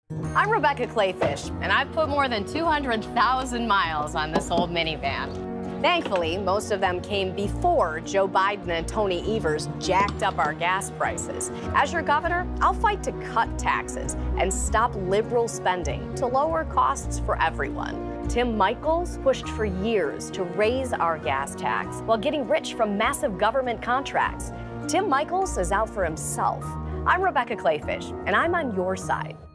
I'm Rebecca Clayfish, and I've put more than 200,000 miles on this old minivan. Thankfully, most of them came before Joe Biden and Tony Evers jacked up our gas prices. As your governor, I'll fight to cut taxes and stop liberal spending to lower costs for everyone. Tim Michels pushed for years to raise our gas tax while getting rich from massive government contracts. Tim Michels is out for himself. I'm Rebecca Clayfish, and I'm on your side.